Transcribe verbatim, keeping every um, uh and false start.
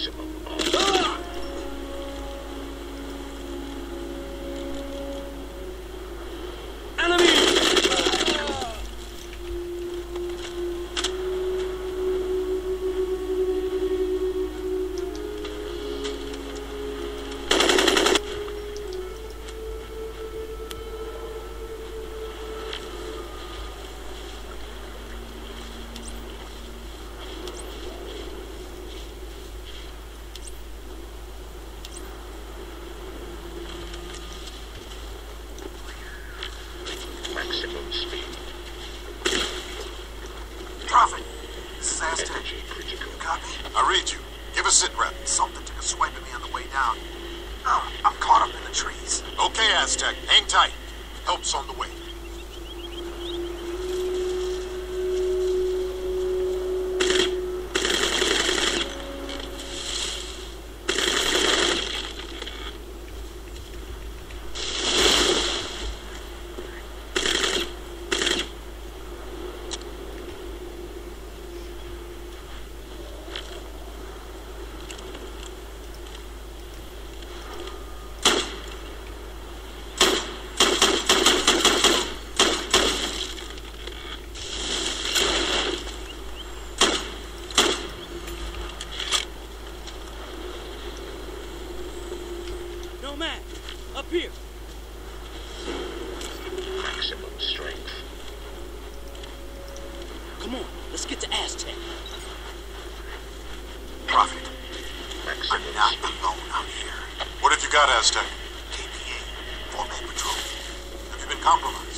Maximum on. Enemy! Maximum speed. Prophet, this is Aztec. Energy critical. You got me? I read you. Give a sit rep. Something took a swipe at me on the way down. Oh, I'm caught up in the trees. Okay, Aztec. Hang tight. Help's on the way. No man, up here. Maximum strength. Come on, let's get to Aztec. Prophet, Maximum I'm not speed. alone out here. What have you got, Aztec? K P A, four-man patrol. Have you been compromised?